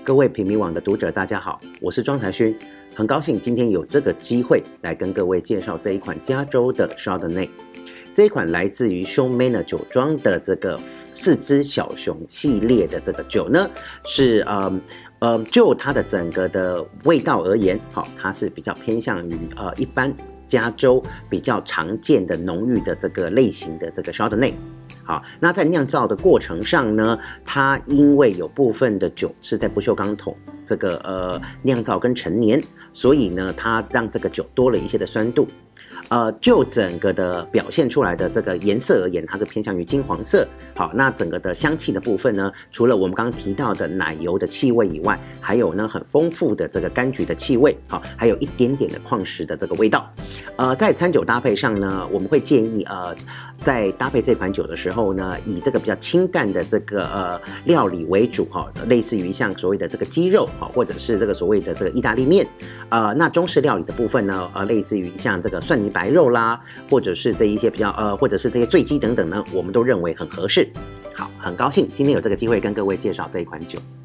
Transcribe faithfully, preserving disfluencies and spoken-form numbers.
各位平民网的读者，大家好，我是庄才勋，很高兴今天有这个机会来跟各位介绍这一款加州的 Chardonnay。这一款来自于 Sean Manor 酒庄的这个四只小熊系列的这个酒呢，是呃呃，就它的整个的味道而言，好，它是比较偏向于呃一般加州比较常见的浓郁的这个类型的这个 Chardonnay。好，那在酿造的过程上呢，它因为有部分的酒是在不锈钢桶这个呃酿造跟陈年，所以呢，它让这个酒多了一些的酸度。呃，就整个的表现出来的这个颜色而言，它是偏向于金黄色。好，那整个的香气的部分呢，除了我们刚刚提到的奶油的气味以外，还有呢很丰富的这个柑橘的气味，好，还有一点点的矿石的这个味道。呃，在餐酒搭配上呢，我们会建议呃，在搭配这款酒的时候呢，以这个比较清淡的这个呃料理为主哈，类似于像所谓的这个鸡肉哈，或者是这个所谓的这个意大利面。呃，那中式料理的部分呢，呃，类似于像这个蒜泥白肉啦，或者是这一些比较呃，或者是这些醉鸡等等呢，我们都认为很合适。好，很高兴今天有这个机会跟各位介绍这一款酒。